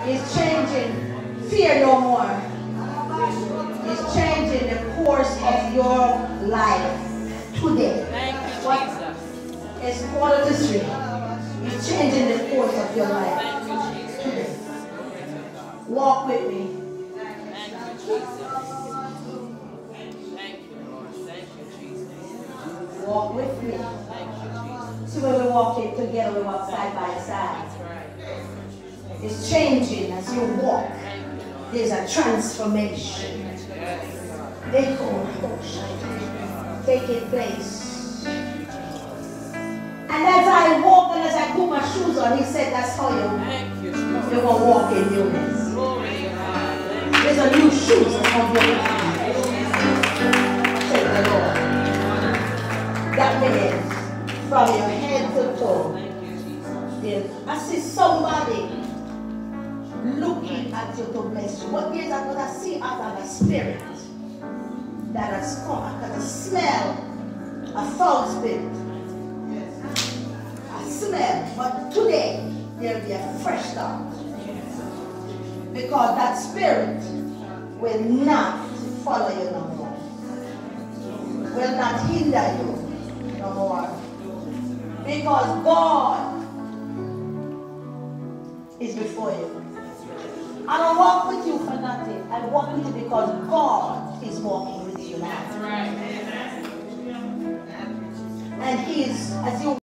He's changing fear no more. He's changing the course of your life today. What is 2:45? He's changing the course of your life today. Walk with me. Walk with me. See, when we walk in together, we walk side by side. It's changing as you walk. There's a transformation. Taking place. And as I walk and as I put my shoes on, he said, that's how you're going to walk in newness. There's a new shoes on your life. Said the Lord. That means from your head to toe. I see somebody looking at you to bless you. What is that? What I see out of a spirit that has come. I can smell a foul spirit. I smell. But today there will be a fresh start. Because that spirit will not follow you no more. Will not hinder you no more. Because God is before you. I don't walk with you for nothing. I walk with you because God is walking with you now. And He is, as you